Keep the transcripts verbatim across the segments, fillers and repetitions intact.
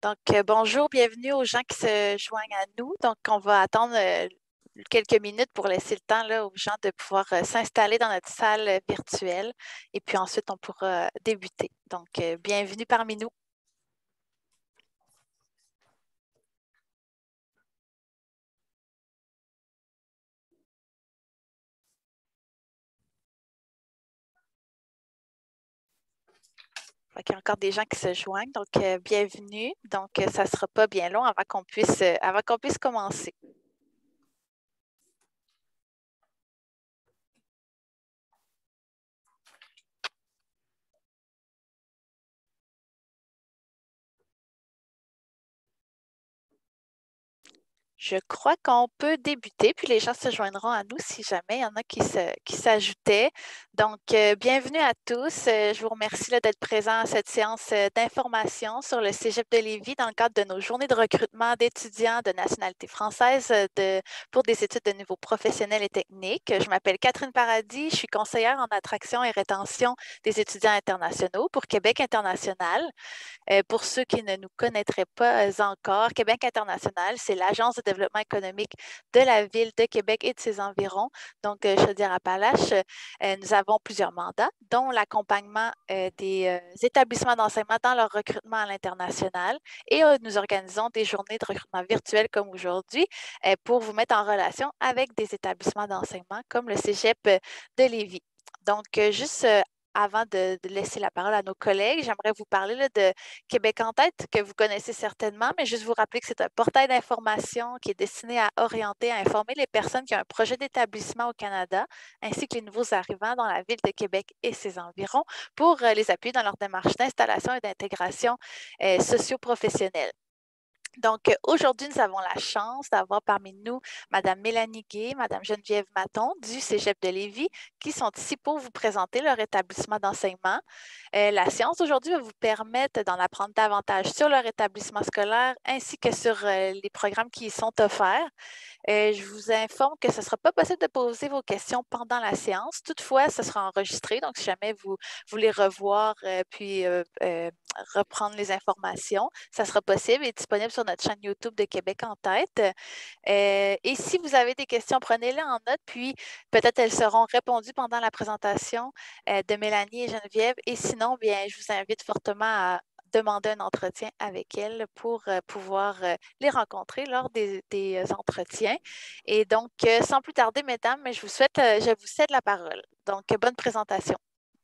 Donc, euh, bonjour, bienvenue aux gens qui se joignent à nous. Donc, on va attendre euh, quelques minutes pour laisser le temps là, aux gens de pouvoir euh, s'installer dans notre salle euh, virtuelle et puis ensuite, on pourra euh, débuter. Donc, euh, bienvenue parmi nous. Fait qu'il y a encore des gens qui se joignent. Donc, euh, bienvenue. Donc, euh, ça ne sera pas bien long avant qu'on puisse, euh, avant qu'on puisse commencer. Je crois qu'on peut débuter, puis les gens se joindront à nous si jamais il y en a qui se, qui s'ajoutaient. Donc, euh, bienvenue à tous. Euh, je vous remercie là, d'être présents à cette séance euh, d'information sur le Cégep de Lévis dans le cadre de nos journées de recrutement d'étudiants de nationalité française euh, de, pour des études de niveau professionnel et technique. Je m'appelle Catherine Paradis, je suis conseillère en attraction et rétention des étudiants internationaux pour Québec International. Euh, pour ceux qui ne nous connaîtraient pas euh, encore, Québec International, c'est l'agence de développement économique de la ville de Québec et de ses environs. Donc, euh, Chaudière-Appalaches, euh, nous avons plusieurs mandats, dont l'accompagnement euh, des euh, établissements d'enseignement dans leur recrutement à l'international. Et euh, nous organisons des journées de recrutement virtuelles comme aujourd'hui euh, pour vous mettre en relation avec des établissements d'enseignement comme le Cégep de Lévis. Donc, euh, juste euh, avant de, de laisser la parole à nos collègues, j'aimerais vous parler là, de Québec en tête, que vous connaissez certainement, mais juste vous rappeler que c'est un portail d'information qui est destiné à orienter, à informer les personnes qui ont un projet d'établissement au Canada, ainsi que les nouveaux arrivants dans la ville de Québec et ses environs, pour euh, les appuyer dans leur démarche d'installation et d'intégration euh, socio-professionnelle. Donc, euh, aujourd'hui, nous avons la chance d'avoir parmi nous Mme Mélanie Gay, Mme Geneviève Maton du Cégep de Lévis, qui sont ici pour vous présenter leur établissement d'enseignement. Euh, la séance d'aujourd'hui va vous permettre d'en apprendre davantage sur leur établissement scolaire ainsi que sur euh, les programmes qui y sont offerts. Euh, je vous informe que ce ne sera pas possible de poser vos questions pendant la séance. Toutefois, ce sera enregistré. Donc, si jamais vous voulez revoir euh, puis euh, euh, reprendre les informations, ça sera possible et disponible sur notre chaîne YouTube de Québec en tête. Euh, et si vous avez des questions, prenez-les en note, puis peut-être elles seront répondues pendant la présentation euh, de Mélanie et Geneviève. Et sinon, bien, je vous invite fortement à demander un entretien avec elles pour euh, pouvoir euh, les rencontrer lors des, des euh, entretiens. Et donc, euh, sans plus tarder, mesdames, je vous souhaite, euh, je vous cède la parole. Donc, bonne présentation.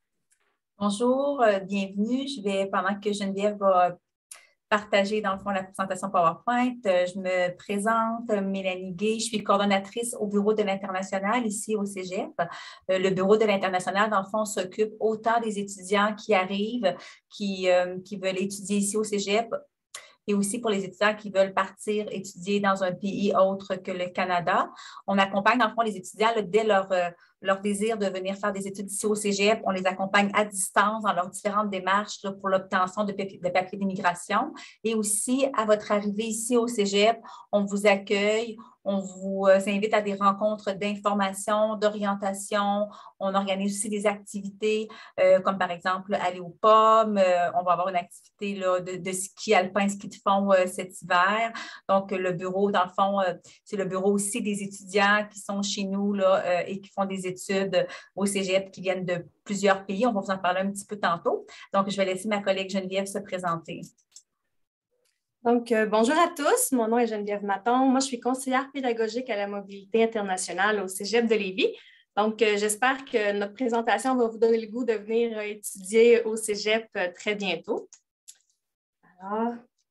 Bonjour, euh, bienvenue. Je vais, pendant que Geneviève va partager, dans le fond, la présentation PowerPoint, euh, je me présente, euh, Mélanie Gay. Je suis coordonnatrice au Bureau de l'International ici au Cégep. Euh, le Bureau de l'International, dans le fond, s'occupe autant des étudiants qui arrivent, qui, euh, qui veulent étudier ici au Cégep, et aussi pour les étudiants qui veulent partir étudier dans un pays autre que le Canada. On accompagne, dans le fond, les étudiants là, dès leur, euh, leur désir de venir faire des études ici au Cégep. On les accompagne à distance dans leurs différentes démarches là, pour l'obtention de, de papiers d'immigration. Et aussi, à votre arrivée ici au Cégep, on vous accueille, on vous euh, invite à des rencontres d'information, d'orientation. On organise aussi des activités euh, comme par exemple aller aux pommes. Euh, on va avoir une activité là, de, de ski alpin, ski de fond euh, cet hiver. Donc, le bureau, dans le fond, euh, c'est le bureau aussi des étudiants qui sont chez nous là, euh, et qui font des études au Cégep qui viennent de plusieurs pays. On va vous en parler un petit peu tantôt. Donc, je vais laisser ma collègue Geneviève se présenter. Donc, euh, bonjour à tous. Mon nom est Geneviève Maton. Moi, je suis conseillère pédagogique à la mobilité internationale au Cégep de Lévis. Donc, euh, j'espère que notre présentation va vous donner le goût de venir euh, étudier au Cégep euh, très bientôt. Alors,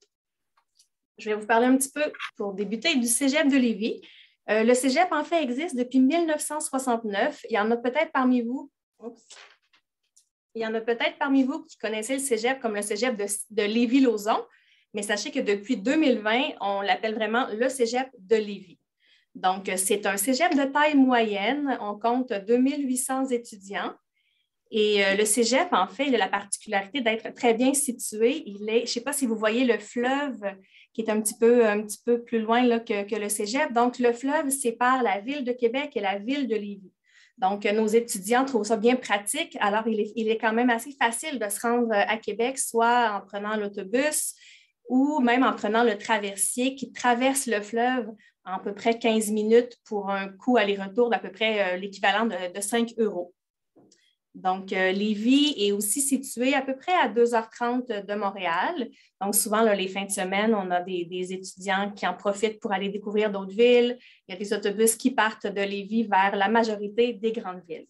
je vais vous parler un petit peu, pour débuter, du Cégep de Lévis. Euh, le Cégep, en fait, existe depuis mille neuf cent soixante-neuf. Il y en a peut-être parmi vous... Oups. Il y en a peut-être parmi vous qui connaissez le Cégep comme le Cégep de, de Lévis-Lauzon. Mais sachez que depuis deux mille vingt, on l'appelle vraiment le Cégep de Lévis. Donc, c'est un cégep de taille moyenne. On compte deux mille huit cents étudiants. Et euh, le cégep, en fait, il a la particularité d'être très bien situé. Il est, je ne sais pas si vous voyez le fleuve qui est un petit peu, un petit peu plus loin là, que, que le cégep. Donc, le fleuve sépare la ville de Québec et la ville de Lévis. Donc, nos étudiants trouvent ça bien pratique. Alors, il est, il est quand même assez facile de se rendre à Québec, soit en prenant l'autobus, ou même en prenant le traversier qui traverse le fleuve en à peu près quinze minutes pour un coût aller-retour d'à peu près euh, l'équivalent de, de cinq euros. Donc, euh, Lévis est aussi situé à peu près à deux heures trente de Montréal. Donc, souvent, là, les fins de semaine, on a des, des étudiants qui en profitent pour aller découvrir d'autres villes. Il y a des autobus qui partent de Lévis vers la majorité des grandes villes.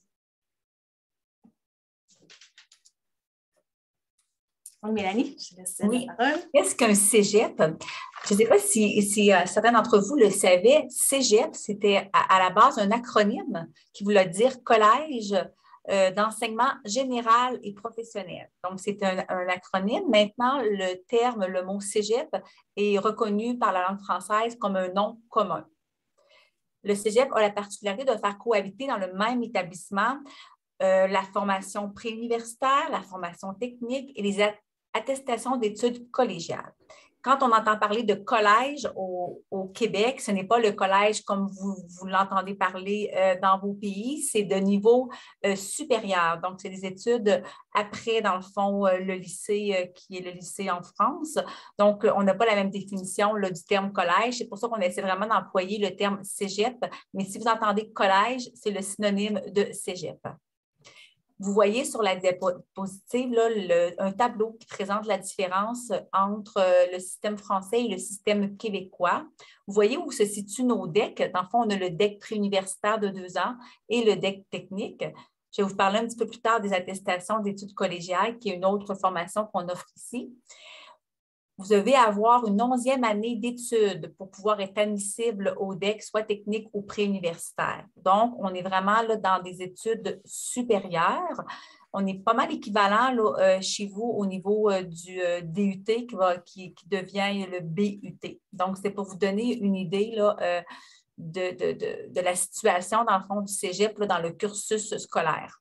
Donc, Mélanie, je te laisse oui. la parole. Qu'est-ce qu'un cégep? Je ne sais pas si, si uh, certains d'entre vous le savaient. Cégep, c'était à, à la base un acronyme qui voulait dire collège euh, d'enseignement général et professionnel. Donc, c'est un, un acronyme. Maintenant, le terme, le mot cégep est reconnu par la langue française comme un nom commun. Le cégep a la particularité de faire cohabiter dans le même établissement euh, la formation préuniversitaire, la formation technique et les attestations d'études collégiales. Quand on entend parler de collège au, au Québec, ce n'est pas le collège comme vous, vous l'entendez parler euh, dans vos pays, c'est de niveau euh, supérieur. Donc, c'est des études après, dans le fond, euh, le lycée euh, qui est le lycée en France. Donc, euh, on n'a pas la même définition là, du terme collège. C'est pour ça qu'on essaie vraiment d'employer le terme cégep. Mais si vous entendez collège, c'est le synonyme de cégep. Vous voyez sur la diapositive là, le, un tableau qui présente la différence entre le système français et le système québécois. Vous voyez où se situent nos D E C. Dans le fond, on a le D E C préuniversitaire de deux ans et le D E C technique. Je vais vous parler un petit peu plus tard des attestations d'études collégiales, qui est une autre formation qu'on offre ici. Vous devez avoir une onzième année d'études pour pouvoir être admissible au D E C, soit technique ou préuniversitaire. Donc, on est vraiment là, dans des études supérieures. On est pas mal équivalent là, euh, chez vous au niveau euh, du euh, D U T qui, va, qui, qui devient le B U T. Donc, c'est pour vous donner une idée là, euh, de, de, de, de la situation, dans le fond, du cégep là, dans le cursus scolaire.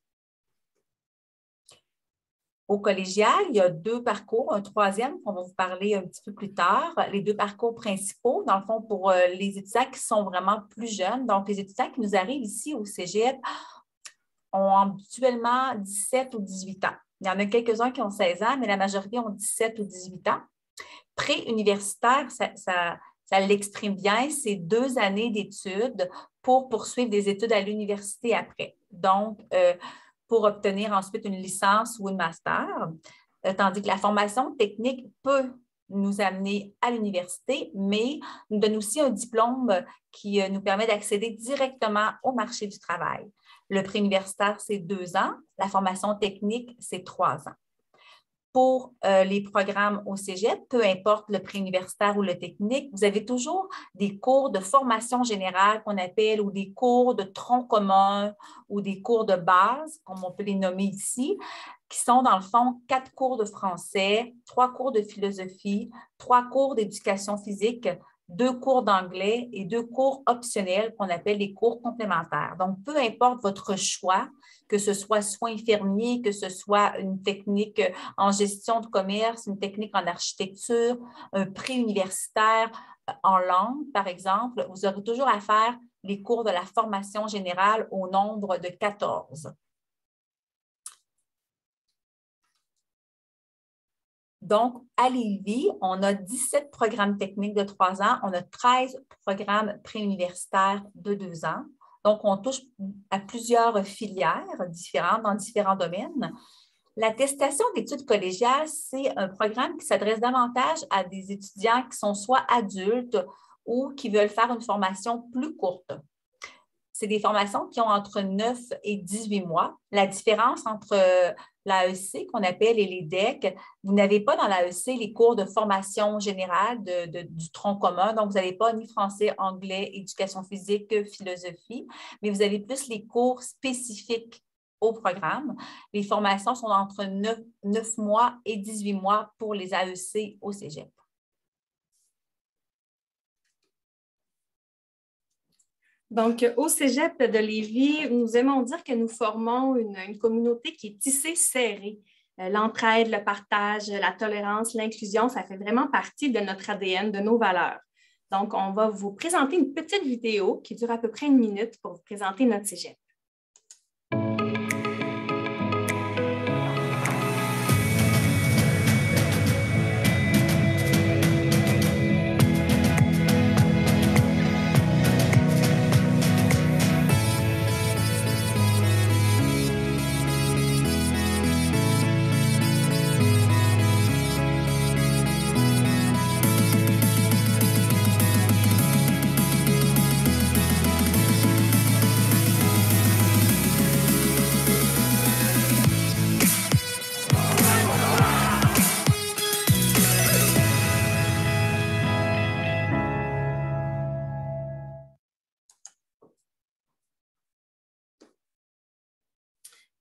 Au collégial, il y a deux parcours, un troisième qu'on va vous parler un petit peu plus tard. Les deux parcours principaux, dans le fond, pour les étudiants qui sont vraiment plus jeunes. Donc, les étudiants qui nous arrivent ici au cégep ont habituellement dix-sept ou dix-huit ans. Il y en a quelques-uns qui ont seize ans, mais la majorité ont dix-sept ou dix-huit ans. Pré-universitaire, ça, ça, ça l'exprime bien, c'est deux années d'études pour poursuivre des études à l'université après. Donc, euh, pour obtenir ensuite une licence ou une master, euh, tandis que la formation technique peut nous amener à l'université, mais nous donne aussi un diplôme qui euh, nous permet d'accéder directement au marché du travail. Le préuniversitaire, c'est deux ans. La formation technique, c'est trois ans. Pour euh, les programmes au cégep, peu importe le préuniversitaire ou le technique, vous avez toujours des cours de formation générale qu'on appelle ou des cours de tronc commun ou des cours de base, comme on peut les nommer ici, qui sont dans le fond quatre cours de français, trois cours de philosophie, trois cours d'éducation physique, deux cours d'anglais et deux cours optionnels qu'on appelle les cours complémentaires. Donc, peu importe votre choix, que ce soit soins infirmiers, que ce soit une technique en gestion de commerce, une technique en architecture, un préuniversitaire en langue, par exemple, vous aurez toujours à faire les cours de la formation générale au nombre de quatorze. Donc, à Lévis, on a dix-sept programmes techniques de trois ans, on a treize programmes préuniversitaires de deux ans. Donc, on touche à plusieurs filières différentes dans différents domaines. L'attestation d'études collégiales, c'est un programme qui s'adresse davantage à des étudiants qui sont soit adultes ou qui veulent faire une formation plus courte. C'est des formations qui ont entre neuf et dix-huit mois. La différence entre l'A E C, qu'on appelle, et les D E C, vous n'avez pas dans l'A E C les cours de formation générale de, de, du tronc commun. Donc, vous n'avez pas ni français, anglais, éducation physique, philosophie, mais vous avez plus les cours spécifiques au programme. Les formations sont entre neuf mois et dix-huit mois pour les A E C au cégep. Donc, au cégep de Lévis, nous aimons dire que nous formons une, une communauté qui est tissée serrée. Euh, l'entraide, le partage, la tolérance, l'inclusion, ça fait vraiment partie de notre A D N, de nos valeurs. Donc, on va vous présenter une petite vidéo qui dure à peu près une minute pour vous présenter notre cégep.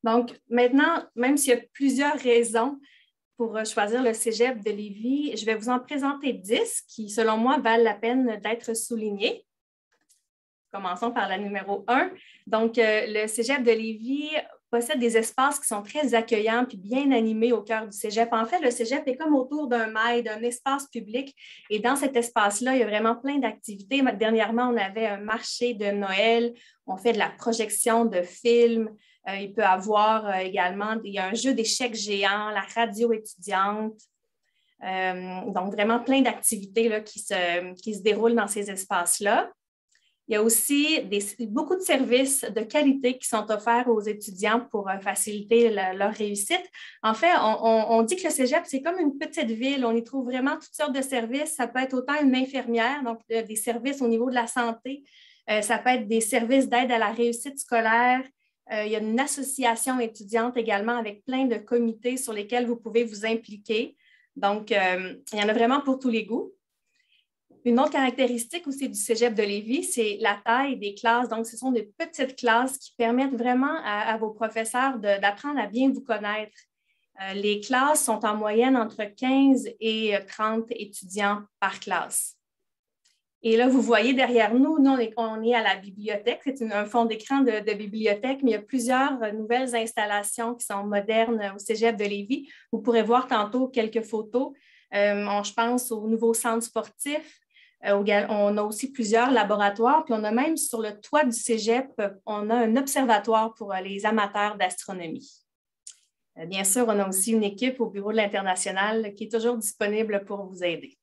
Donc, maintenant, même s'il y a plusieurs raisons pour choisir le Cégep de Lévis, je vais vous en présenter dix qui, selon moi, valent la peine d'être soulignés. Commençons par la numéro un. Donc, euh, le Cégep de Lévis possède des espaces qui sont très accueillants puis bien animés au cœur du Cégep. En fait, le Cégep est comme autour d'un mail, d'un espace public. Et dans cet espace-là, il y a vraiment plein d'activités. Dernièrement, on avait un marché de Noël. On fait de la projection de films. Euh, il peut y avoir euh, également, il y a un jeu d'échecs géant, la radio étudiante. Euh, donc, vraiment plein d'activités là, qui, se, qui se déroulent dans ces espaces-là. Il y a aussi des, beaucoup de services de qualité qui sont offerts aux étudiants pour euh, faciliter la, leur réussite. En fait, on, on, on dit que le Cégep, c'est comme une petite ville. On y trouve vraiment toutes sortes de services. Ça peut être autant une infirmière, donc euh, des services au niveau de la santé. Euh, ça peut être des services d'aide à la réussite scolaire. Euh, il y a une association étudiante également avec plein de comités sur lesquels vous pouvez vous impliquer. Donc, euh, il y en a vraiment pour tous les goûts. Une autre caractéristique aussi du Cégep de Lévis, c'est la taille des classes. Donc, ce sont des petites classes qui permettent vraiment à, à vos professeurs de, d'apprendre à bien vous connaître. Euh, les classes sont en moyenne entre quinze et trente étudiants par classe. Et là, vous voyez derrière nous, nous, on est, on est à la bibliothèque. C'est une, un fond d'écran de, de bibliothèque, mais il y a plusieurs nouvelles installations qui sont modernes au Cégep de Lévis. Vous pourrez voir tantôt quelques photos. Euh, on, je pense au nouveau centre sportif. On a aussi plusieurs laboratoires, puis on a même sur le toit du Cégep, on a un observatoire pour les amateurs d'astronomie. Bien sûr, on a aussi une équipe au bureau de l'International qui est toujours disponible pour vous aider.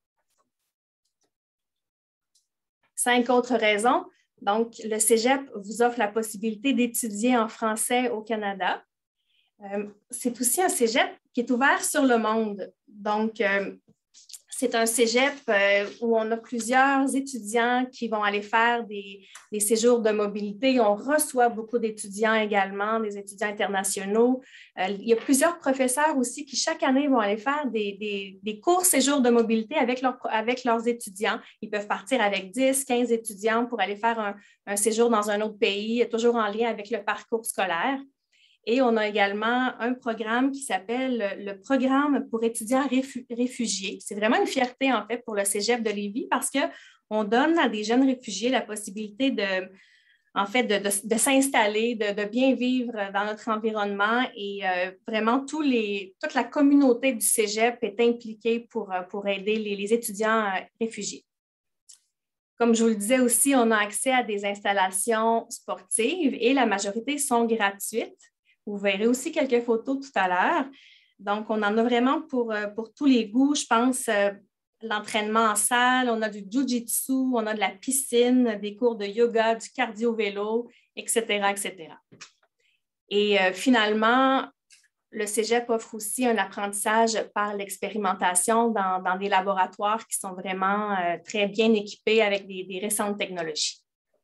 Cinq autres raisons. Donc, le Cégep vous offre la possibilité d'étudier en français au Canada. C'est aussi un Cégep qui est ouvert sur le monde. Donc, c'est un cégep euh, où on a plusieurs étudiants qui vont aller faire des, des séjours de mobilité. On reçoit beaucoup d'étudiants également, des étudiants internationaux. Euh, il y a plusieurs professeurs aussi qui, chaque année, vont aller faire des, des, des courts séjours de mobilité avec, leur, avec leurs étudiants. Ils peuvent partir avec dix, quinze étudiants pour aller faire un, un séjour dans un autre pays, toujours en lien avec le parcours scolaire. Et on a également un programme qui s'appelle le Programme pour étudiants réfu- réfugiés. C'est vraiment une fierté, en fait, pour le Cégep de Lévis parce qu'on donne à des jeunes réfugiés la possibilité de, en fait, de, de, de s'installer, de, de bien vivre dans notre environnement. Et euh, vraiment, tous les, toute la communauté du Cégep est impliquée pour, pour aider les, les étudiants réfugiés. Comme je vous le disais aussi, on a accès à des installations sportives et la majorité sont gratuites. Vous verrez aussi quelques photos tout à l'heure. Donc, on en a vraiment pour, pour tous les goûts. Je pense euh, l'entraînement en salle, on a du jiu-jitsu, on a de la piscine, des cours de yoga, du cardio-vélo, et cetera, et cetera. Et euh, finalement, le Cégep offre aussi un apprentissage par l'expérimentation dans, dans des laboratoires qui sont vraiment euh, très bien équipés avec des, des récentes technologies.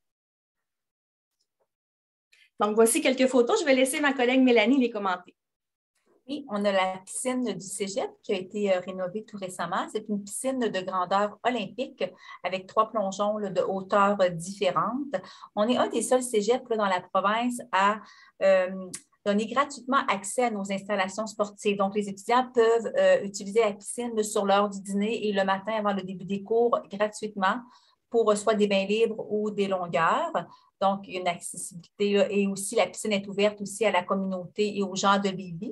Donc, voici quelques photos. Je vais laisser ma collègue Mélanie les commenter. Oui, on a la piscine du Cégep qui a été euh, rénovée tout récemment. C'est une piscine de grandeur olympique avec trois plongeons là, de hauteur euh, différentes. On est un des seuls cégeps là, dans la province à euh, donner gratuitement accès à nos installations sportives. Donc, les étudiants peuvent euh, utiliser la piscine sur l'heure du dîner et le matin avant le début des cours gratuitement pour soit des bains libres ou des longueurs. Donc, il y a une accessibilité là, et aussi la piscine est ouverte aussi à la communauté et aux gens de Lévis.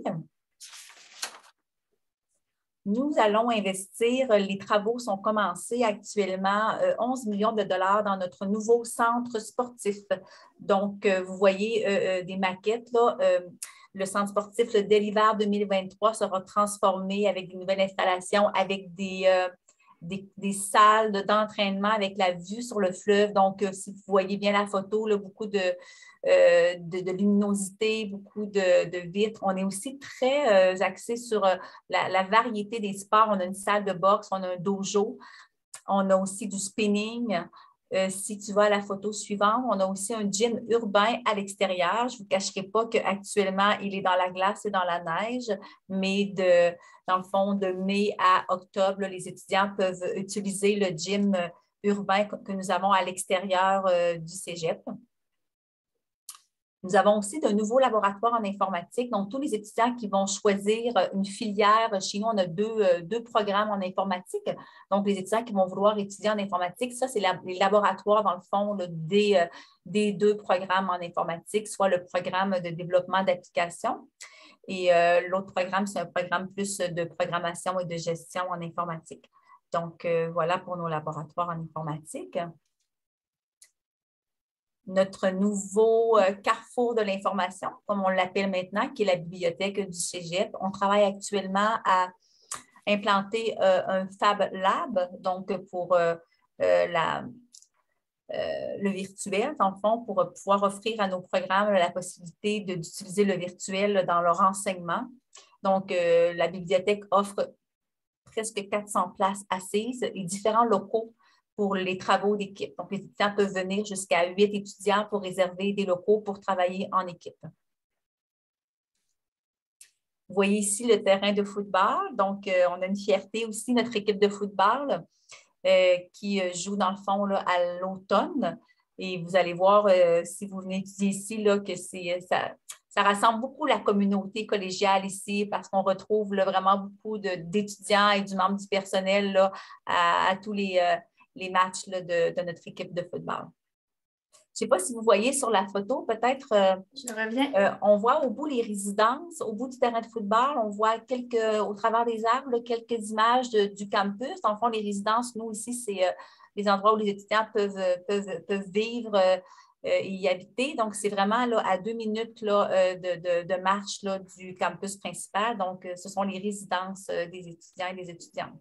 Nous allons investir, les travaux sont commencés actuellement, euh, onze millions de dollars dans notre nouveau centre sportif. Donc, euh, vous voyez euh, des maquettes, là. Euh, le centre sportif, le dès l'hiver deux mille vingt-trois, sera transformé avec des nouvelles installations, avec des, euh, des, des salles d'entraînement avec la vue sur le fleuve. Donc, euh, si vous voyez bien la photo, là, beaucoup de, euh, de, de luminosité, beaucoup de, de vitres. On est aussi très euh, axé sur euh, la, la variété des sports. On a une salle de boxe, on a un dojo, on a aussi du spinning. Euh, si tu vois la photo suivante, on a aussi un gym urbain à l'extérieur. Je ne vous cacherai pas qu'actuellement, il est dans la glace et dans la neige, mais de, dans le fond, de mai à octobre, là, les étudiants peuvent utiliser le gym urbain que nous avons à l'extérieur euh, du Cégep. Nous avons aussi de nouveaux laboratoires en informatique. Donc, tous les étudiants qui vont choisir une filière, chez nous, on a deux, deux programmes en informatique. Donc, les étudiants qui vont vouloir étudier en informatique, ça, c'est la, les laboratoires, dans le fond, là, des, des deux programmes en informatique, soit le programme de développement d'applications et euh, l'autre programme, c'est un programme plus de programmation et de gestion en informatique. Donc, euh, voilà pour nos laboratoires en informatique. Notre nouveau euh, carrefour de l'information, comme on l'appelle maintenant, qui est la bibliothèque du Cégep. On travaille actuellement à implanter euh, un Fab Lab, donc pour euh, euh, la, euh, le virtuel, dans le fond, pour pouvoir offrir à nos programmes la possibilité d'utiliser le virtuel dans leur enseignement. Donc, euh, la bibliothèque offre presque quatre cents places assises et différents locaux pour les travaux d'équipe. Donc, les étudiants peuvent venir jusqu'à huit étudiants pour réserver des locaux pour travailler en équipe. Vous voyez ici le terrain de football. Donc, euh, on a une fierté aussi, notre équipe de football euh, qui joue dans le fond là, à l'automne. Et vous allez voir, euh, si vous venez étudier ici, là, que c'est ça, ça rassemble beaucoup la communauté collégiale ici parce qu'on retrouve là, vraiment beaucoup d'étudiants et du membre du personnel là, à, à tous les... Euh, les matchs là, de, de notre équipe de football. Je ne sais pas si vous voyez sur la photo, peut-être, euh, Je reviens. Euh, on voit au bout les résidences, au bout du terrain de football, on voit quelques, au travers des arbres, là, quelques images de, du campus. Dans le fond, les résidences, nous ici, c'est euh, les endroits où les étudiants peuvent, peuvent, peuvent vivre euh, et y habiter. Donc, c'est vraiment là, à deux minutes là, euh, de, de, de marche là, du campus principal. Donc, euh, ce sont les résidences euh, des étudiants et des étudiantes.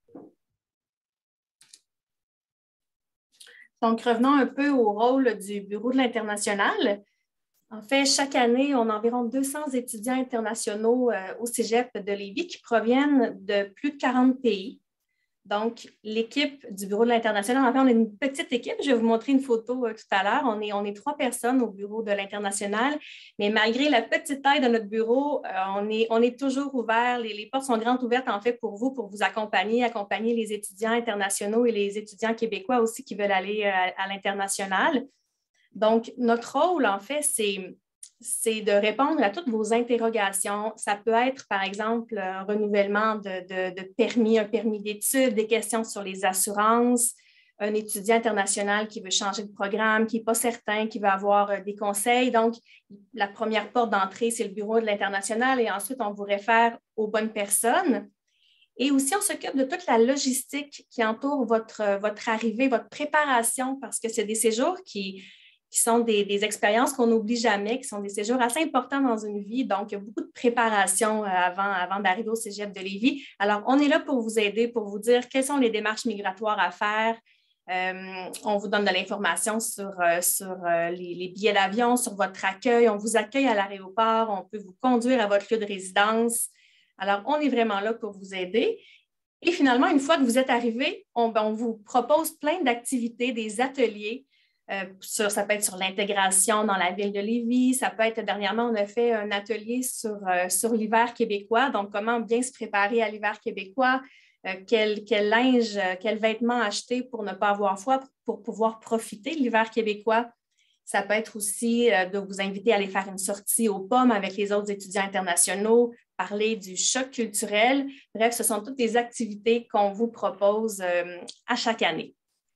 Donc, revenons un peu au rôle du Bureau de l'International. En fait, chaque année, on a environ deux cents étudiants internationaux euh, au Cégep de Lévis qui proviennent de plus de quarante pays. Donc, l'équipe du Bureau de l'International, en fait, on est une petite équipe. Je vais vous montrer une photo euh, tout à l'heure. On est, on est trois personnes au Bureau de l'International, mais malgré la petite taille de notre bureau, euh, on, est, on est toujours ouvert. Les, les portes sont grandes ouvertes, en fait, pour vous, pour vous accompagner, accompagner les étudiants internationaux et les étudiants québécois aussi qui veulent aller euh, à, à l'international. Donc, notre rôle, en fait, c'est... c'est de répondre à toutes vos interrogations. Ça peut être, par exemple, un renouvellement de, de, de permis, un permis d'études, des questions sur les assurances, un étudiant international qui veut changer de programme, qui n'est pas certain, qui veut avoir des conseils. Donc, la première porte d'entrée, c'est le Bureau de l'International et ensuite, on vous réfère aux bonnes personnes. Et aussi, on s'occupe de toute la logistique qui entoure votre, votre arrivée, votre préparation, parce que c'est des séjours qui... qui sont des, des expériences qu'on n'oublie jamais, qui sont des séjours assez importants dans une vie. Donc, il y a beaucoup de préparation avant, avant d'arriver au Cégep de Lévis. Alors, on est là pour vous aider, pour vous dire quelles sont les démarches migratoires à faire. Euh, on vous donne de l'information sur, euh, sur euh, les, les billets d'avion, sur votre accueil. On vous accueille à l'aéroport. On peut vous conduire à votre lieu de résidence. Alors, on est vraiment là pour vous aider. Et finalement, une fois que vous êtes arrivé, on, on vous propose plein d'activités, des ateliers. Euh, sur, ça peut être sur l'intégration dans la ville de Lévis. Ça peut être, dernièrement, on a fait un atelier sur, euh, sur l'hiver québécois, donc comment bien se préparer à l'hiver québécois, euh, quel, quel linge, euh, quels vêtements acheter pour ne pas avoir froid, pour, pour pouvoir profiter de l'hiver québécois. Ça peut être aussi euh, de vous inviter à aller faire une sortie aux pommes avec les autres étudiants internationaux, parler du choc culturel. Bref, ce sont toutes des activités qu'on vous propose euh, à chaque année.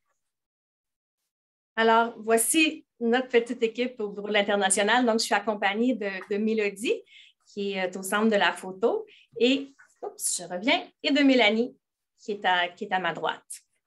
Alors, voici notre petite équipe au Bureau de l'International. Donc, je suis accompagnée de, de Mélodie, qui est au centre de la photo, et, oups, je reviens, et de Mélanie, qui est à, qui est à ma droite.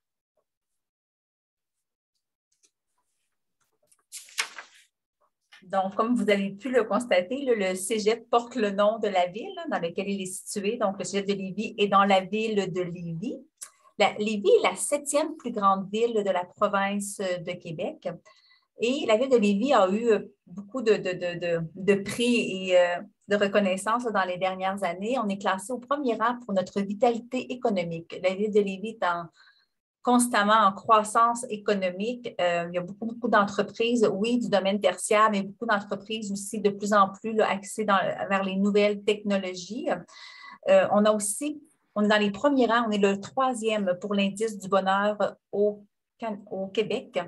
Donc, comme vous avez pu le constater, là, le Cégep porte le nom de la ville là, dans laquelle il est situé. Donc, le Cégep de Lévis est dans la ville de Lévis. La, Lévis est la septième plus grande ville de la province de Québec. Et la ville de Lévis a eu beaucoup de, de, de, de, de prix et euh, de reconnaissance dans les dernières années. On est classé au premier rang pour notre vitalité économique. La ville de Lévis est en, constamment en croissance économique. Euh, il y a beaucoup, beaucoup d'entreprises, oui, du domaine tertiaire, mais beaucoup d'entreprises aussi de plus en plus là, axées dans, vers les nouvelles technologies. Euh, on a aussi On est dans les premiers rangs, on est le troisième pour l'indice du bonheur au, au Québec.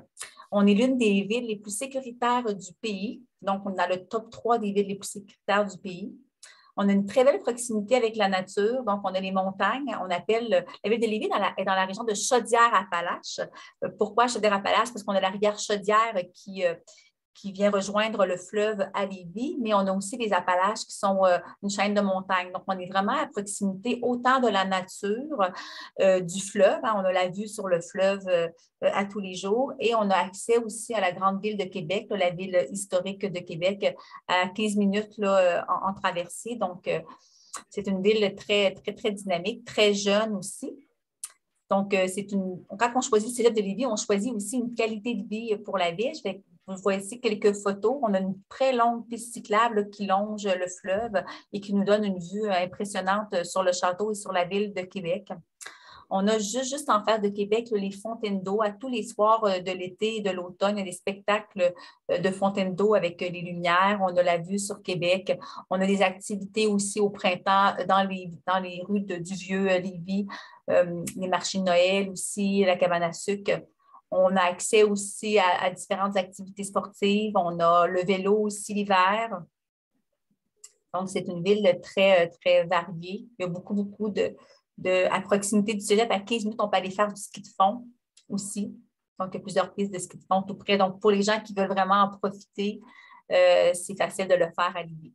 On est l'une des villes les plus sécuritaires du pays. Donc, on est dans le top trois des villes les plus sécuritaires du pays. On a une très belle proximité avec la nature. Donc, on a les montagnes. On appelle la ville de Lévis dans la, est dans la région de Chaudière-Appalaches. Pourquoi Chaudière-Appalaches? Parce qu'on a la rivière Chaudière qui, qui vient rejoindre le fleuve à Lévis, mais on a aussi les Appalaches qui sont euh, une chaîne de montagnes. Donc, on est vraiment à proximité autant de la nature, euh, du fleuve. Hein, on a la vue sur le fleuve euh, à tous les jours et on a accès aussi à la grande ville de Québec, là, la ville historique de Québec, à quinze minutes là, en, en traversée. Donc, euh, c'est une ville très, très, très dynamique, très jeune aussi. Donc, euh, c'est une. Quand on choisit le Cégep de Lévis, on choisit aussi une qualité de vie pour la ville. Je vais Vous voyez ici quelques photos. On a une très longue piste cyclable qui longe le fleuve et qui nous donne une vue impressionnante sur le château et sur la ville de Québec. On a juste, juste en face de Québec les fontaines d'eau. À tous les soirs de l'été et de l'automne, il y a des spectacles de fontaines d'eau avec les lumières. On a la vue sur Québec. On a des activités aussi au printemps dans les, dans les rues de, du vieux Lévis, euh, les marchés de Noël aussi, la cabane à sucre. On a accès aussi à, à différentes activités sportives. On a le vélo aussi l'hiver. Donc, c'est une ville très, très variée. Il y a beaucoup, beaucoup de, de... À proximité du Cégep, à quinze minutes, on peut aller faire du ski de fond aussi. Donc, il y a plusieurs pistes de ski de fond tout près. Donc, pour les gens qui veulent vraiment en profiter, euh, c'est facile de le faire à Lévis.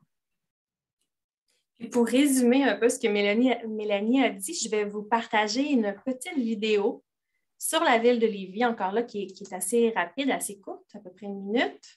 Pour résumer un peu ce que Mélanie, Mélanie a dit, je vais vous partager une petite vidéo sur la ville de Lévis, encore là, qui est, qui est assez rapide, assez courte, à peu près une minute.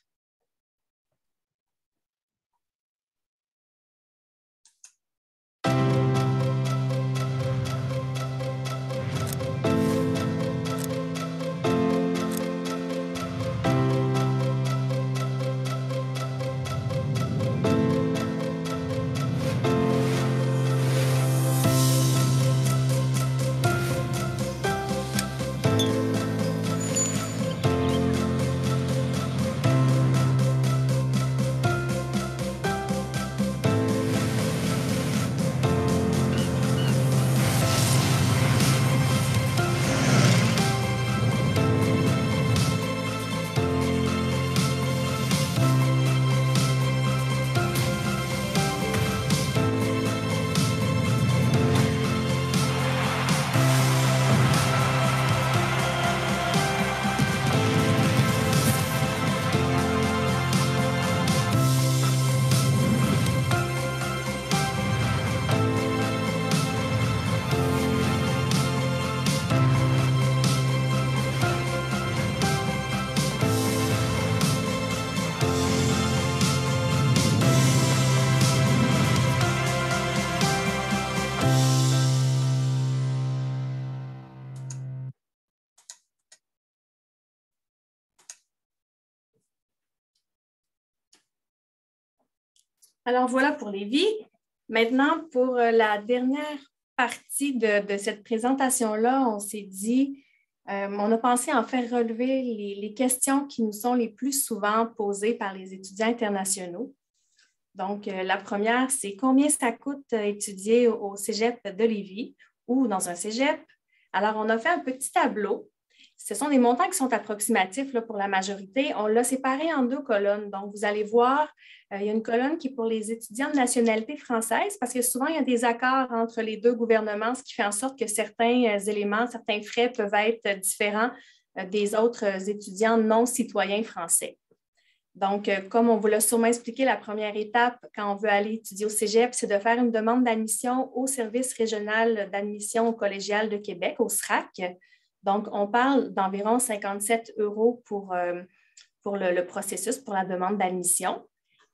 Alors voilà pour Lévis. Maintenant, pour la dernière partie de, de cette présentation-là, on s'est dit, euh, on a pensé en faire relever les, les questions qui nous sont les plus souvent posées par les étudiants internationaux. Donc, euh, la première, c'est combien ça coûte étudier au, au Cégep de Lévis ou dans un Cégep? Alors, on a fait un petit tableau. Ce sont des montants qui sont approximatifs là, pour la majorité. On l'a séparé en deux colonnes. Donc, vous allez voir, euh, il y a une colonne qui est pour les étudiants de nationalité française parce que souvent, il y a des accords entre les deux gouvernements, ce qui fait en sorte que certains euh, éléments, certains frais peuvent être différents euh, des autres étudiants non citoyens français. Donc, euh, comme on vous l'a sûrement expliqué, la première étape quand on veut aller étudier au Cégep, c'est de faire une demande d'admission au service régional d'admission collégiale de Québec, au S R A C. Donc, on parle d'environ cinquante-sept euros pour, euh, pour le, le processus, pour la demande d'admission.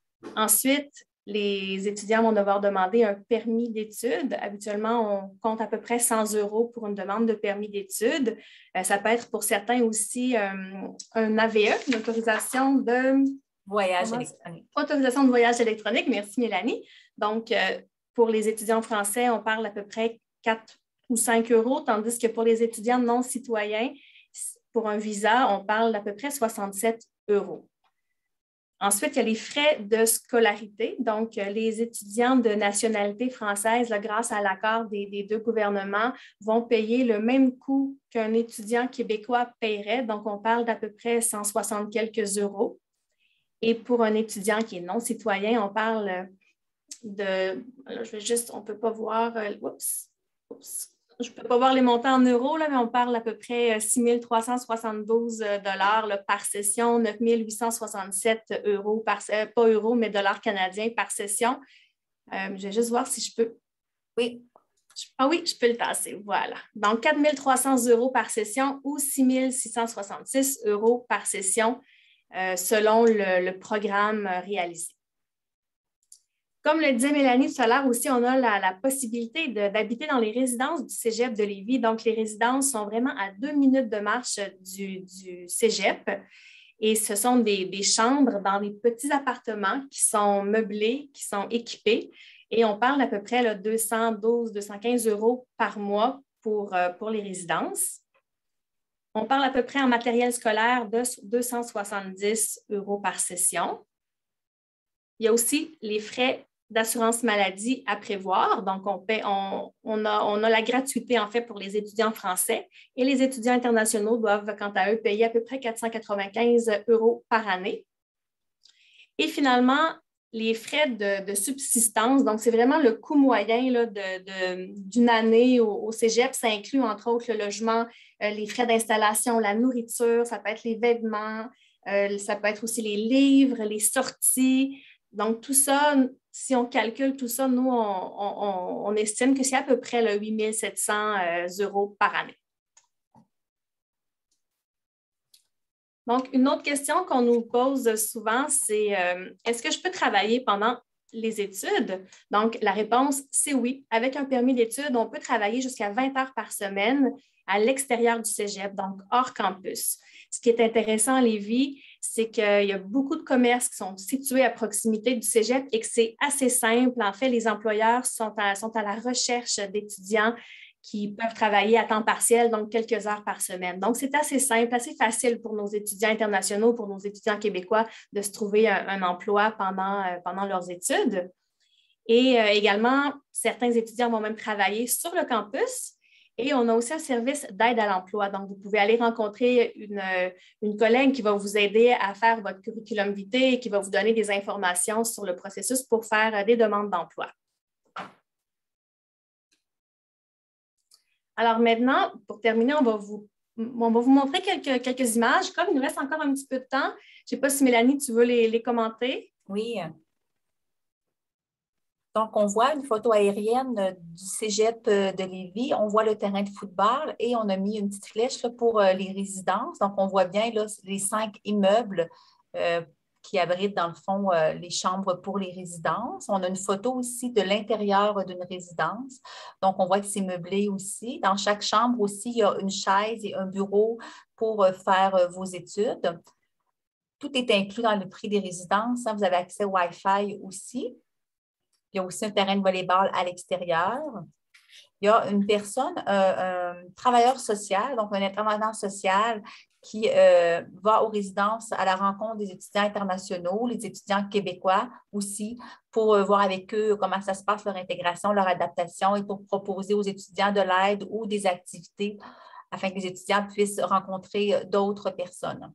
Ensuite, les étudiants vont devoir demander un permis d'études. Habituellement, on compte à peu près cent euros pour une demande de permis d'études. Euh, ça peut être pour certains aussi euh, un A V E, une autorisation de voyage comment? électronique. Autorisation de voyage électronique. Merci, Mélanie. Donc, euh, pour les étudiants français, on parle à peu près quatre ou cinq euros, tandis que pour les étudiants non citoyens, pour un visa, on parle d'à peu près soixante-sept euros. Ensuite, il y a les frais de scolarité. Donc, les étudiants de nationalité française, là, grâce à l'accord des, des deux gouvernements, vont payer le même coût qu'un étudiant québécois paierait. Donc, on parle d'à peu près cent soixante quelques euros. Et pour un étudiant qui est non citoyen, on parle de, alors je vais juste, on ne peut pas voir, euh, oups, oups, je ne peux pas voir les montants en euros, là, mais on parle à peu près six mille trois cent soixante-douze dollars là, par session, neuf mille huit cent soixante-sept euros, par, euh, pas euros, mais dollars canadiens par session. Euh, je vais juste voir si je peux. Oui. Ah oui, je peux le tasser, voilà. Donc, quatre mille trois cents euros par session ou six mille six cent soixante-six euros par session euh, selon le, le programme réalisé. Comme le disait Mélanie tout à l'heure aussi, on a la, la possibilité d'habiter dans les résidences du Cégep de Lévis. Donc, les résidences sont vraiment à deux minutes de marche du, du Cégep. Et ce sont des, des chambres dans des petits appartements qui sont meublés, qui sont équipés. Et on parle à peu près là, deux cent douze, deux cent quinze euros par mois pour, euh, pour les résidences. On parle à peu près en matériel scolaire de deux cent soixante-dix euros par session. Il y a aussi les frais d'assurance maladie à prévoir. Donc, on, paie, on, on, a, on a la gratuité, en fait, pour les étudiants français et les étudiants internationaux doivent, quant à eux, payer à peu près quatre cent quatre-vingt-quinze euros par année. Et finalement, les frais de, de subsistance, donc c'est vraiment le coût moyen là, de, de, d'une année au, au Cégep. Ça inclut, entre autres, le logement, euh, les frais d'installation, la nourriture, ça peut être les vêtements, euh, ça peut être aussi les livres, les sorties. Donc, tout ça, si on calcule tout ça, nous, on, on, on estime que c'est à peu près là, huit mille sept cents euros par année. Donc, une autre question qu'on nous pose souvent, c'est euh, est-ce que je peux travailler pendant les études? Donc, la réponse, c'est oui. Avec un permis d'études, on peut travailler jusqu'à vingt heures par semaine à l'extérieur du Cégep, donc hors campus. Ce qui est intéressant à Lévis, c'est qu'il y a beaucoup de commerces qui sont situés à proximité du Cégep et que c'est assez simple. En fait, les employeurs sont à, sont à la recherche d'étudiants qui peuvent travailler à temps partiel, donc quelques heures par semaine. Donc, c'est assez simple, assez facile pour nos étudiants internationaux, pour nos étudiants québécois de se trouver un, un emploi pendant, euh, pendant leurs études. Et euh, également, certains étudiants vont même travailler sur le campus. Et on a aussi un service d'aide à l'emploi. Donc, vous pouvez aller rencontrer une, une collègue qui va vous aider à faire votre curriculum vitae et qui va vous donner des informations sur le processus pour faire des demandes d'emploi. Alors maintenant, pour terminer, on va vous, on va vous montrer quelques, quelques images. Comme il nous reste encore un petit peu de temps, je ne sais pas si Mélanie, tu veux les, les commenter. Oui. Donc, on voit une photo aérienne du Cégep de Lévis. On voit le terrain de football et on a mis une petite flèche là, pour les résidences. Donc, on voit bien là, les cinq immeubles euh, qui abritent, dans le fond, euh, les chambres pour les résidences. On a une photo aussi de l'intérieur d'une résidence. Donc, on voit que c'est meublé aussi. Dans chaque chambre aussi, il y a une chaise et un bureau pour euh, faire euh, vos études. Tout est inclus dans le prix des résidences. Hein. Vous avez accès au Wi-Fi aussi. Il y a aussi un terrain de volley-ball à l'extérieur. Il y a une personne, euh, un travailleur social, donc un intervenant social qui euh, va aux résidences à la rencontre des étudiants internationaux, les étudiants québécois aussi, pour euh, voir avec eux comment ça se passe, leur intégration, leur adaptation et pour proposer aux étudiants de l'aide ou des activités afin que les étudiants puissent rencontrer d'autres personnes.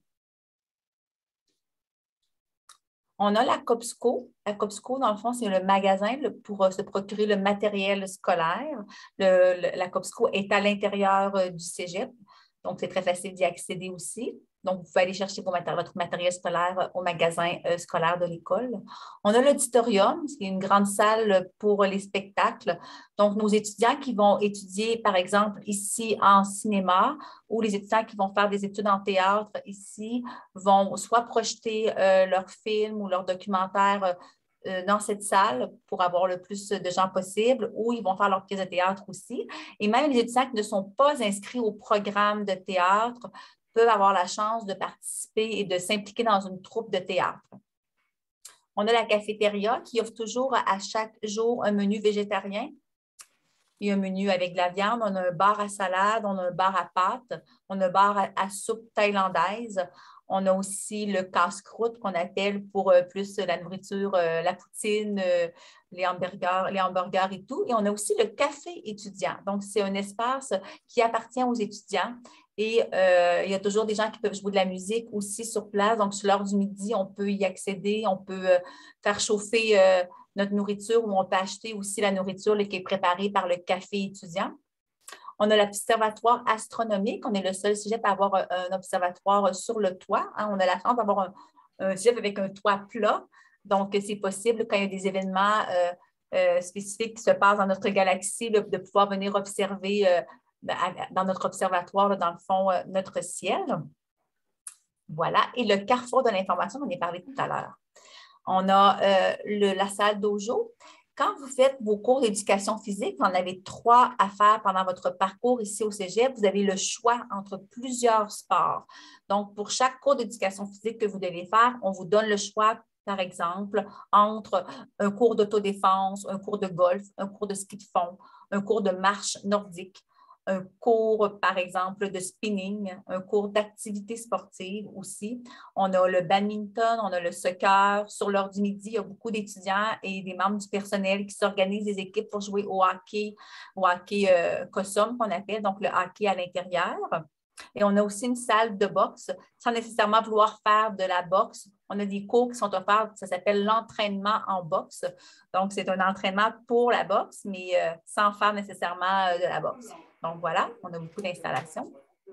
On a la Copsco. La Copsco, dans le fond, c'est le magasin le, pour se procurer le matériel scolaire. Le, le, la Copsco est à l'intérieur euh, du Cégep, donc c'est très facile d'y accéder aussi. Donc, vous pouvez aller chercher vos matéri- votre matériel scolaire au magasin euh, scolaire de l'école. On a l'auditorium, c'est une grande salle pour les spectacles. Donc, nos étudiants qui vont étudier, par exemple, ici en cinéma, ou les étudiants qui vont faire des études en théâtre ici, vont soit projeter euh, leurs films ou leurs documentaires euh, dans cette salle pour avoir le plus de gens possible, ou ils vont faire leur pièce de théâtre aussi. Et même les étudiants qui ne sont pas inscrits au programme de théâtre peuvent avoir la chance de participer et de s'impliquer dans une troupe de théâtre. On a la cafétéria qui offre toujours à chaque jour un menu végétarien. Il y a un menu avec de la viande, on a un bar à salade, on a un bar à pâtes, on a un bar à, à soupe thaïlandaise. On a aussi le casse-croûte qu'on appelle pour euh, plus la nourriture, euh, la poutine, euh, les hamburgers, les hamburgers et tout. Et on a aussi le café étudiant. Donc, c'est un espace qui appartient aux étudiants. Et euh, il y a toujours des gens qui peuvent jouer de la musique aussi sur place. Donc, sur l'heure du midi, on peut y accéder. On peut euh, faire chauffer euh, notre nourriture ou on peut acheter aussi la nourriture là, qui est préparée par le café étudiant. On a l'observatoire astronomique. On est le seul cégep à avoir un, un observatoire sur le toit. Hein. On a la chance d'avoir un, un cégep avec un toit plat. Donc, c'est possible quand il y a des événements euh, euh, spécifiques qui se passent dans notre galaxie, là, de pouvoir venir observer euh, dans notre observatoire, là, dans le fond, euh, notre ciel. Voilà. Et le carrefour de l'information, on en a parlé tout à l'heure. On a euh, le, la salle dojo. Quand vous faites vos cours d'éducation physique, vous en avez trois à faire pendant votre parcours ici au cégep. Vous avez le choix entre plusieurs sports. Donc, pour chaque cours d'éducation physique que vous devez faire, on vous donne le choix, par exemple, entre un cours d'autodéfense, un cours de golf, un cours de ski de fond, un cours de marche nordique, un cours, par exemple, de spinning, un cours d'activité sportive aussi. On a le badminton, on a le soccer. Sur l'heure du midi, il y a beaucoup d'étudiants et des membres du personnel qui s'organisent des équipes pour jouer au hockey, au hockey euh, cossum qu'on appelle, donc le hockey à l'intérieur. Et on a aussi une salle de boxe, sans nécessairement vouloir faire de la boxe. On a des cours qui sont offerts, ça s'appelle l'entraînement en boxe. Donc, c'est un entraînement pour la boxe, mais euh, sans faire nécessairement euh, de la boxe. Donc, voilà, on a beaucoup d'installations.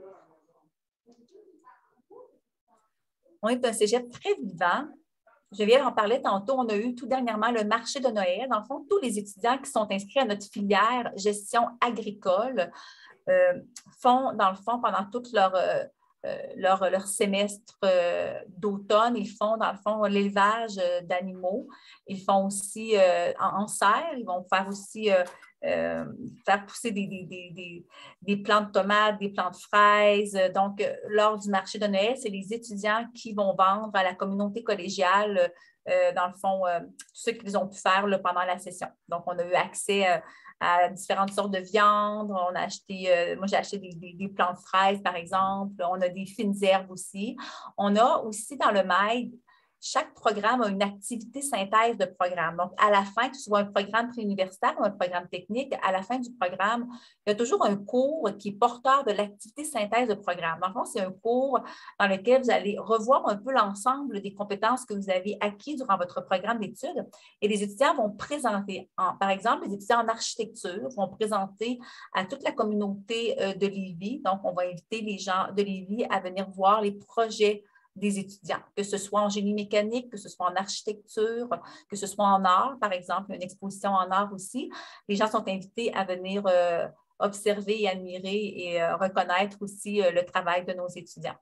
On est un cégep très vivant. Je viens en parler tantôt. On a eu tout dernièrement le marché de Noël. Dans le fond, tous les étudiants qui sont inscrits à notre filière gestion agricole euh, font, dans le fond, pendant tout leur, euh, leur, leur semestre euh, d'automne, ils font, dans le fond, l'élevage euh, d'animaux. Ils font aussi euh, en, en serre. Ils vont faire aussi euh, Euh, faire pousser des, des, des, des plants de tomates, des plants de fraises. Donc, euh, lors du marché de Noël, c'est les étudiants qui vont vendre à la communauté collégiale, euh, dans le fond, euh, tout ce qu'ils ont pu faire là, pendant la session. Donc, on a eu accès euh, à différentes sortes de viande. On a acheté, euh, moi, j'ai acheté des, des, des plants de fraises, par exemple. On a des fines herbes aussi. On a aussi dans le M A I D, chaque programme a une activité synthèse de programme. Donc, à la fin, que ce soit un programme préuniversitaire ou un programme technique, à la fin du programme, il y a toujours un cours qui est porteur de l'activité synthèse de programme. Dans le fond, c'est un cours dans lequel vous allez revoir un peu l'ensemble des compétences que vous avez acquises durant votre programme d'études et les étudiants vont présenter. En, par exemple, les étudiants en architecture vont présenter à toute la communauté de Lévis. Donc, on va inviter les gens de Lévis à venir voir les projets des étudiants, que ce soit en génie mécanique, que ce soit en architecture, que ce soit en art, par exemple, une exposition en art aussi. Les gens sont invités à venir euh, observer et admirer et euh, reconnaître aussi euh, le travail de nos étudiants.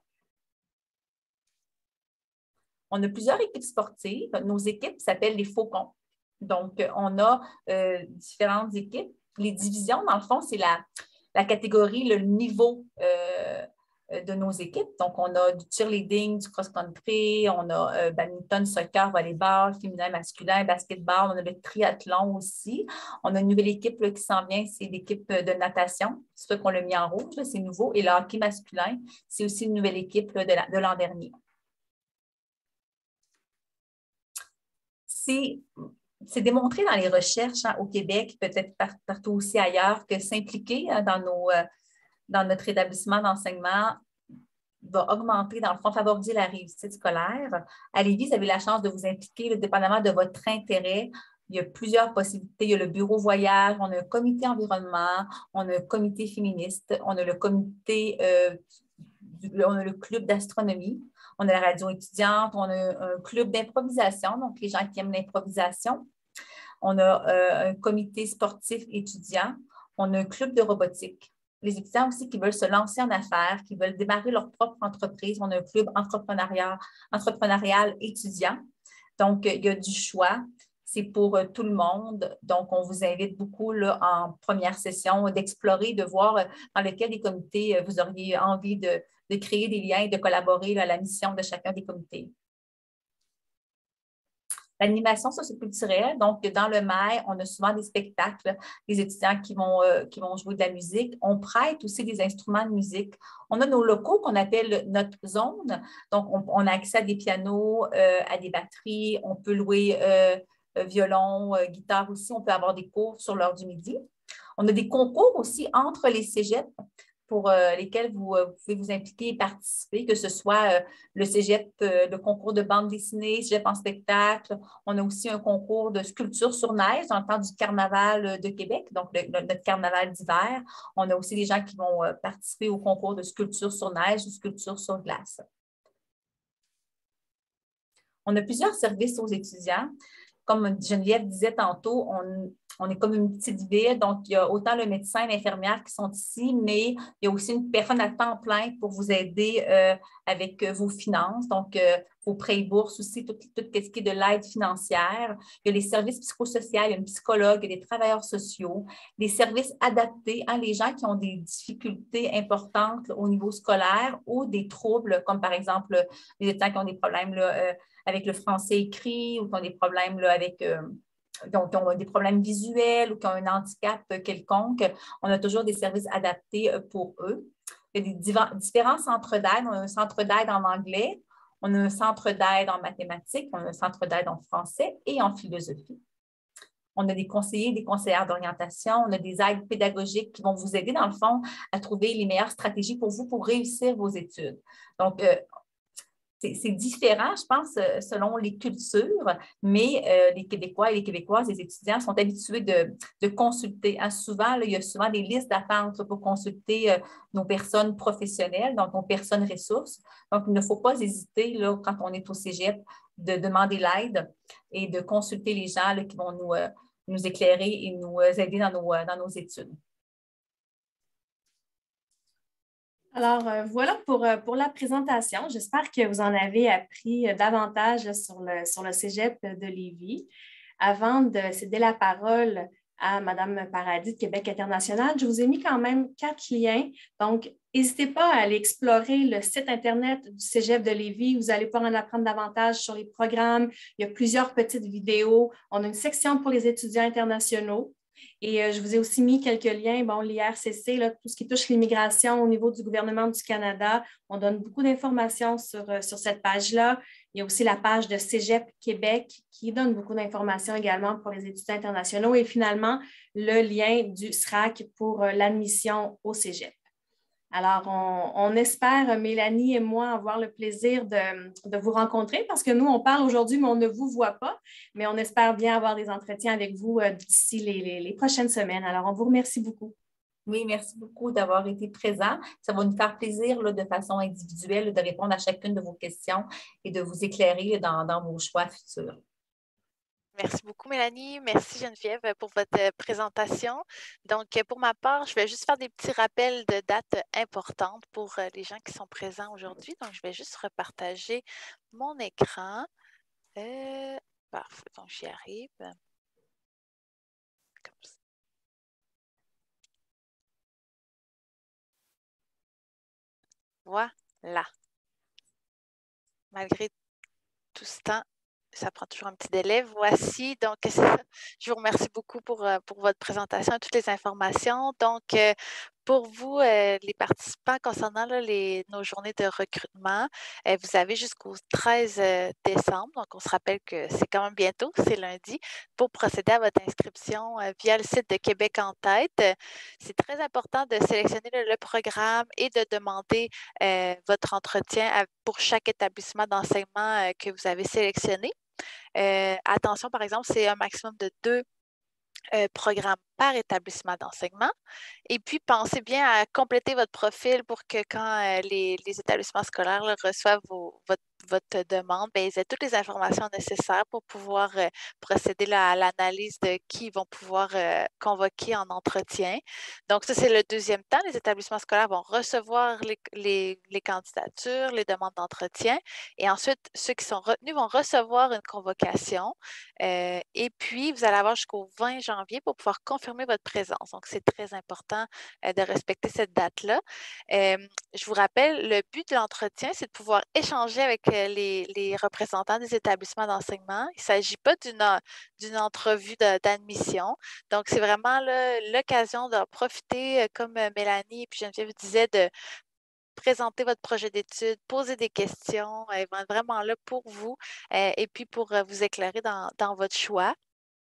On a plusieurs équipes sportives. Nos équipes s'appellent les Faucons. Donc, on a euh, différentes équipes. Les divisions, dans le fond, c'est la, la catégorie, le niveau euh, de nos équipes. Donc, on a du cheerleading, du cross-country, on a euh, badminton, soccer, volleyball, féminin, masculin, basketball, on a le triathlon aussi. On a une nouvelle équipe là, qui s'en vient, c'est l'équipe de natation. C'est ça qu'on l'a mis en rouge, c'est nouveau. Et le hockey masculin, c'est aussi une nouvelle équipe là, de l'an dernier. C'est... C'est démontré dans les recherches hein, au Québec, peut-être par, partout aussi ailleurs, que s'impliquer hein, dans, nos, euh, dans notre établissement d'enseignement va augmenter, dans le fond, favoriser la réussite scolaire. À Lévis, vous avez la chance de vous impliquer, là, dépendamment de votre intérêt. Il y a plusieurs possibilités. Il y a le bureau voyage, on a un comité environnement, on a un comité féministe, on a le comité, euh, du, on a le club d'astronomie, on a la radio étudiante, on a un club d'improvisation, donc les gens qui aiment l'improvisation. On a euh, un comité sportif étudiant, on a un club de robotique. Les étudiants aussi qui veulent se lancer en affaires, qui veulent démarrer leur propre entreprise, on a un club entrepreneurial, entrepreneurial étudiant. Donc, il y a du choix. C'est pour euh, tout le monde. Donc, on vous invite beaucoup là, en première session d'explorer, de voir euh, dans lequel des comités euh, vous auriez envie de, de créer des liens et de collaborer là, à la mission de chacun des comités. L'animation socioculturelle, donc dans le M A I, on a souvent des spectacles, des étudiants qui vont, euh, qui vont jouer de la musique. On prête aussi des instruments de musique. On a nos locaux qu'on appelle notre zone. Donc, on, on a accès à des pianos, euh, à des batteries. On peut louer euh, violon, euh, guitare aussi. On peut avoir des cours sur l'heure du midi. On a des concours aussi entre les cégeps pour euh, lesquels vous, euh, vous pouvez vous impliquer et participer, que ce soit euh, le cégep, euh, le concours de bande dessinée, cégep en spectacle. On a aussi un concours de sculpture sur neige dans le temps du carnaval de Québec, donc le, le, notre carnaval d'hiver. On a aussi des gens qui vont euh, participer au concours de sculpture sur neige ou sculpture sur glace. On a plusieurs services aux étudiants. Comme Geneviève disait tantôt, on, on est comme une petite ville, donc il y a autant le médecin et l'infirmière qui sont ici, mais il y a aussi une personne à temps plein pour vous aider euh, avec vos finances, donc euh, vos prêts et bourses aussi, tout, tout ce qui est de l'aide financière. Il y a les services psychosociaux, il y a une psychologue, il y a des travailleurs sociaux, les services adaptés à les gens qui ont des difficultés importantes là, au niveau scolaire ou des troubles, comme par exemple les étudiants qui ont des problèmes là, euh, avec le français écrit ou qui ont des problèmes là, avec euh, donc, qui ont des problèmes visuels ou qui ont un handicap quelconque. On a toujours des services adaptés pour eux. Il y a des différents centres d'aide. On a un centre d'aide en anglais, on a un centre d'aide en mathématiques, on a un centre d'aide en français et en philosophie. On a des conseillers, des conseillères d'orientation, on a des aides pédagogiques qui vont vous aider, dans le fond, à trouver les meilleures stratégies pour vous pour réussir vos études. Donc, euh, c'est différent, je pense, selon les cultures, mais euh, les Québécois et les Québécoises, les étudiants sont habitués de, de consulter. Hein, souvent, là, il y a souvent des listes d'attente pour consulter euh, nos personnes professionnelles, donc nos personnes ressources. Donc, il ne faut pas hésiter, là, quand on est au cégep, de demander l'aide et de consulter les gens là, qui vont nous, euh, nous éclairer et nous aider dans nos, dans nos études. Alors, euh, voilà pour, euh, pour la présentation. J'espère que vous en avez appris euh, davantage sur le, sur le cégep de Lévis. Avant de céder la parole à Mme Paradis de Québec International, je vous ai mis quand même quatre liens. Donc, n'hésitez pas à aller explorer le site Internet du cégep de Lévis. Vous allez pouvoir en apprendre davantage sur les programmes. Il y a plusieurs petites vidéos. On a une section pour les étudiants internationaux. Et euh, je vous ai aussi mis quelques liens. Bon, l'I R C C, là, tout ce qui touche l'immigration au niveau du gouvernement du Canada, on donne beaucoup d'informations sur, euh, sur cette page-là. Il y a aussi la page de Cégep Québec qui donne beaucoup d'informations également pour les étudiants internationaux. Et finalement, le lien du S R A C pour euh, l'admission au cégep. Alors, on, on espère, Mélanie et moi, avoir le plaisir de, de vous rencontrer parce que nous, on parle aujourd'hui, mais on ne vous voit pas. Mais on espère bien avoir des entretiens avec vous euh, d'ici les, les, les prochaines semaines. Alors, on vous remercie beaucoup. Oui, merci beaucoup d'avoir été présent. Ça va nous faire plaisir là, de façon individuelle de répondre à chacune de vos questions et de vous éclairer dans, dans vos choix futurs. Merci beaucoup, Mélanie. Merci, Geneviève, pour votre présentation. Donc, pour ma part, je vais juste faire des petits rappels de dates importantes pour les gens qui sont présents aujourd'hui. Donc, je vais juste repartager mon écran. Euh, parfait, donc j'y arrive. Comme ça. Voilà. Malgré tout ce temps, ça prend toujours un petit délai. Voici, donc, je vous remercie beaucoup pour, pour votre présentation et toutes les informations. Donc, pour vous, euh, les participants, concernant là, les, nos journées de recrutement, euh, vous avez jusqu'au treize décembre, donc on se rappelle que c'est quand même bientôt, c'est lundi, pour procéder à votre inscription euh, via le site de Québec en tête. C'est très important de sélectionner le, le programme et de demander euh, votre entretien à, pour chaque établissement d'enseignement euh, que vous avez sélectionné. Euh, attention, par exemple, c'est un maximum de deux Euh, programme par établissement d'enseignement. Et puis, pensez bien à compléter votre profil pour que quand euh, les, les établissements scolaires là, reçoivent vos, votre, votre demande, bien, ils aient toutes les informations nécessaires pour pouvoir euh, procéder là, à l'analyse de qui ils vont pouvoir euh, convoquer en entretien. Donc, ça, c'est le deuxième temps. Les établissements scolaires vont recevoir les, les, les candidatures, les demandes d'entretien. Et ensuite, ceux qui sont retenus vont recevoir une convocation. Euh, et puis, vous allez avoir jusqu'au vingt janvier pour pouvoir confirmer votre présence. Donc, c'est très important euh, de respecter cette date-là. Euh, je vous rappelle, le but de l'entretien, c'est de pouvoir échanger avec les, les représentants des établissements d'enseignement. Il ne s'agit pas d'une, d'une entrevue de, d'admission. Donc, c'est vraiment là, l'occasion de profiter, comme Mélanie et puis Geneviève disaient, de présenter votre projet d'études, poser des questions. Elles vont être vraiment là pour vous euh, et puis pour euh, vous éclairer dans, dans votre choix.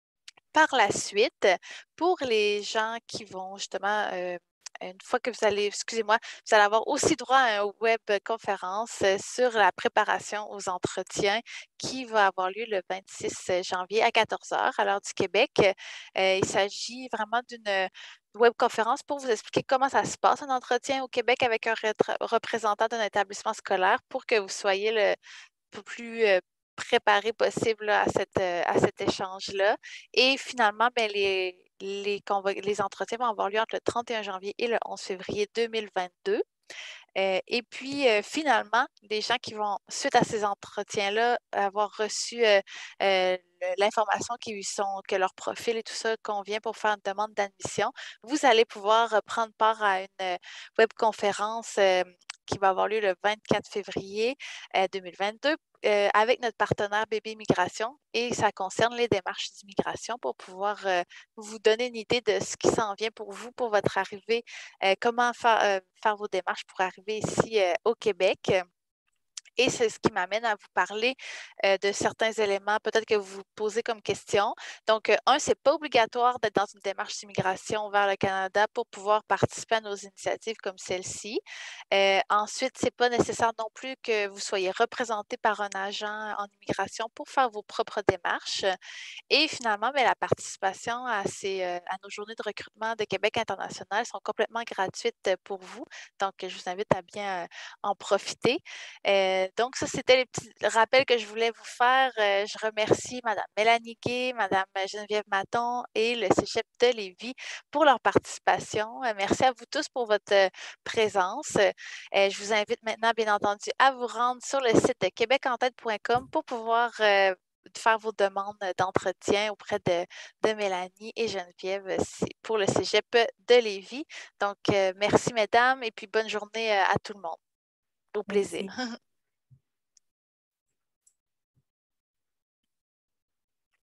Par la suite, pour les gens qui vont justement, euh, une fois que vous allez, excusez-moi, vous allez avoir aussi droit à une web conférence sur la préparation aux entretiens qui va avoir lieu le vingt-six janvier à quatorze heures à l'heure du Québec. Euh, il s'agit vraiment d'une web conférence pour vous expliquer comment ça se passe un entretien au Québec avec un représentant d'un établissement scolaire pour que vous soyez le plus euh, préparé possible là, à, cette, euh, à cet échange-là. Et finalement, ben, les, les, les entretiens vont avoir lieu entre le trente et un janvier et le onze février deux mille vingt-deux. Euh, et puis, euh, finalement, les gens qui vont, suite à ces entretiens-là, avoir reçu euh, euh, l'information qui sont, que leur profil et tout ça convient pour faire une demande d'admission, vous allez pouvoir euh, prendre part à une euh, webconférence euh, qui va avoir lieu le vingt-quatre février euh, deux mille vingt-deux euh, avec notre partenaire Bébé Migration. Et ça concerne les démarches d'immigration pour pouvoir euh, vous donner une idée de ce qui s'en vient pour vous, pour votre arrivée, euh, comment faire, euh, faire vos démarches pour arriver ici euh, au Québec. Et c'est ce qui m'amène à vous parler euh, de certains éléments, peut-être que vous vous posez comme question. Donc, euh, un, c'est pas obligatoire d'être dans une démarche d'immigration vers le Canada pour pouvoir participer à nos initiatives comme celle-ci. Euh, ensuite, c'est pas nécessaire non plus que vous soyez représenté par un agent en immigration pour faire vos propres démarches. Et finalement, bien, la participation à, ces, euh, à nos journées de recrutement de Québec international sont complètement gratuites pour vous. Donc, je vous invite à bien euh, en profiter. Euh, donc, ça, c'était les petits rappels que je voulais vous faire. Euh, je remercie Mme Mélanie Gay, Mme Geneviève Maton et le Cégep de Lévis pour leur participation. Euh, merci à vous tous pour votre euh, présence. Euh, je vous invite maintenant, bien entendu, à vous rendre sur le site de québec en tête point com pour pouvoir euh, faire vos demandes d'entretien auprès de, de Mélanie et Geneviève pour le Cégep de Lévis. Donc, euh, merci, mesdames, et puis bonne journée à tout le monde. Au plaisir. Merci.